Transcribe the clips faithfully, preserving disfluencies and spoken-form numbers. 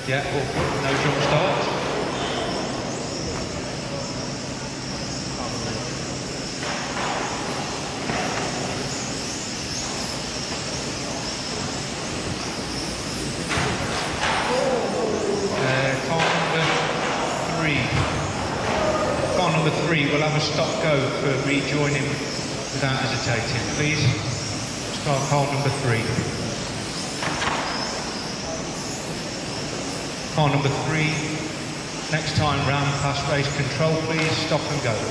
Yeah, all good. No jump start. Number three, we'll have a stop go for rejoining without hesitating. Please start car number three. Car number three, next time round past race control, please stop and go.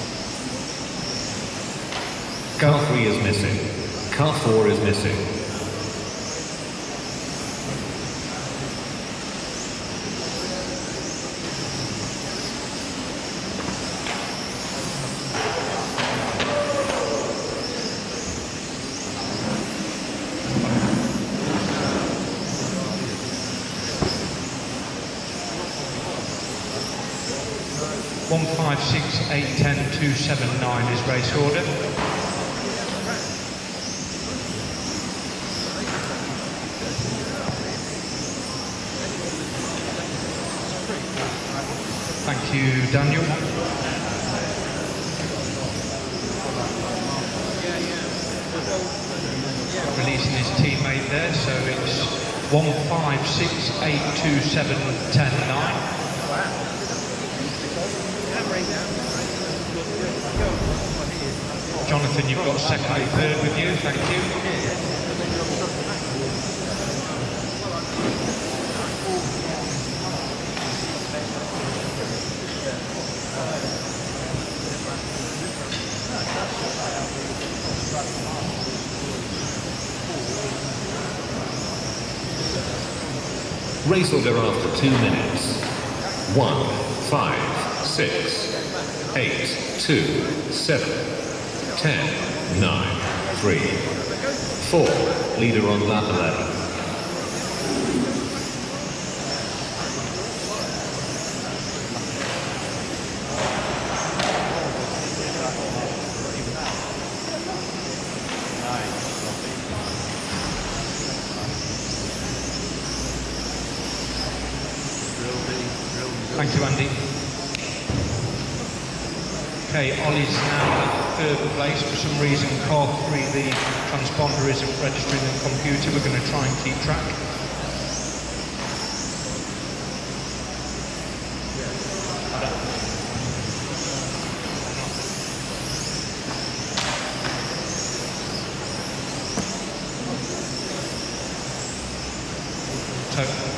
Car three is missing. Car four is missing. one five six eight ten two seven nine is race order. Thank you, Daniel. Releasing his teammate there, so it's one five six eight two seven ten nine. Jonathan, you've got second and third with you, thank you. Race order after two minutes. One, five, six, eight, two, seven, ten, nine, three, four. Leader on lap eleven. Thank you, Andy. Okay, Ollie's now at third place. For some reason, car three, the transponder isn't registering the computer. We're going to try and keep track. So,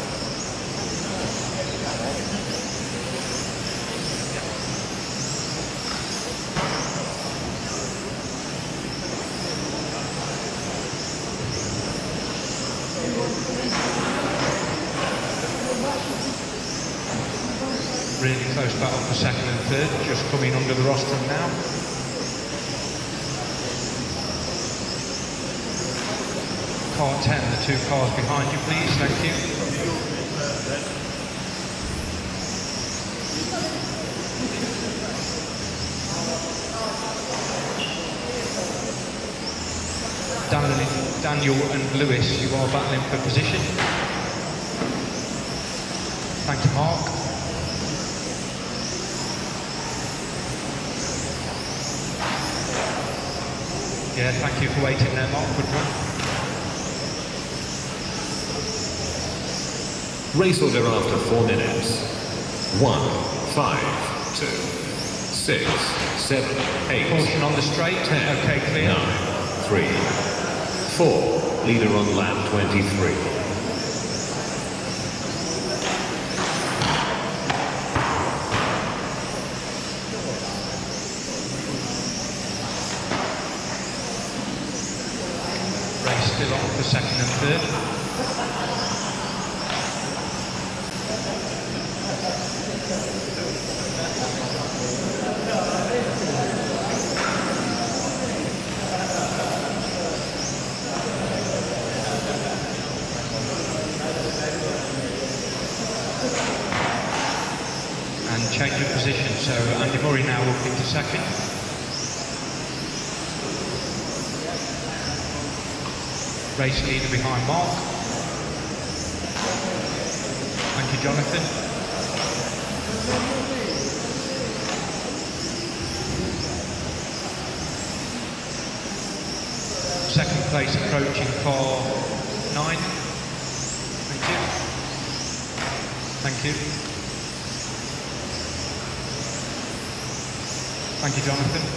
really close battle for second and third, just coming under the rostrum now. Car ten, the two cars behind you, please, thank you. Daniel, Daniel and Lewis, you are battling for position. Thank you, Mark. Yeah, thank you for waiting there, Mark. Good run. Race order after four minutes. One, five, two, six, seven, eight. Caution on the straight. Ten. Okay, clear. Nine, three, four. Leader on lap twenty-three. Still on for second and third. And change of position, so Andy Murray now will pick to second. Race leader behind Mark. Thank you, Jonathan. Second place approaching for nine. Thank you. Thank you. Thank you, Jonathan.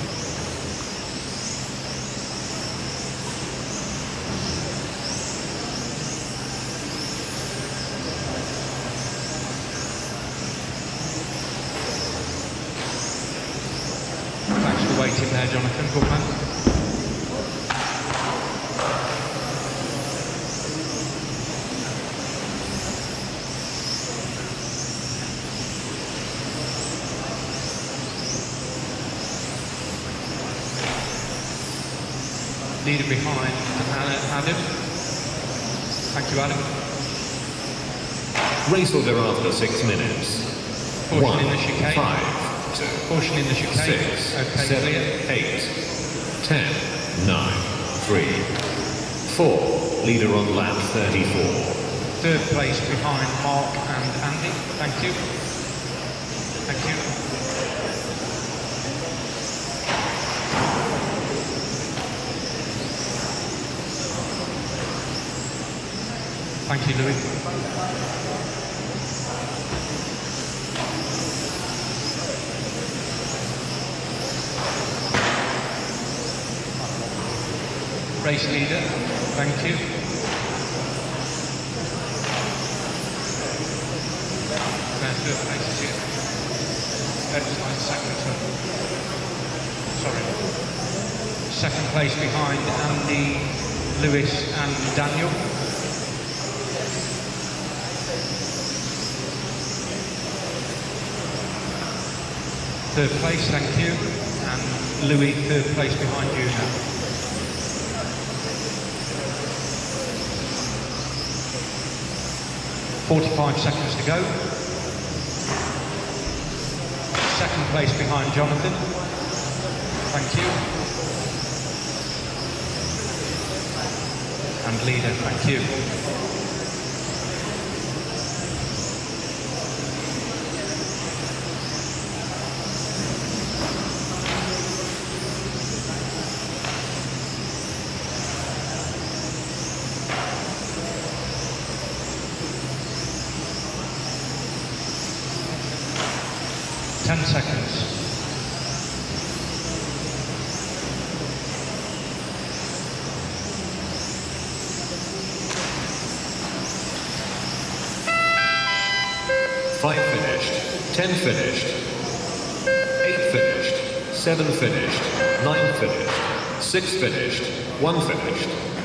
Thanks for waiting there, Jonathan. Good man. Leader behind Adam. Thank you, Adam. Race order after six minutes. Caution One, in the chicane. five, two, Caution in the chicane. six, Okay, seven, clear. eight, ten, nine, three, four. Leader on lap thirty-four. Third place behind Mark and Andy. Thank you. Thank you. Thank you, Louis. Race leader, thank you. There's third place here. That's my second turn. Sorry. Second place behind Andy, Lewis and Daniel. Third place, thank you. And Louis, third place behind you now. forty-five seconds to go. Second place behind Jonathan. Thank you. And leader, thank you. Ten seconds. Five finished, ten finished, eight finished, seven finished, nine finished, six finished, one finished,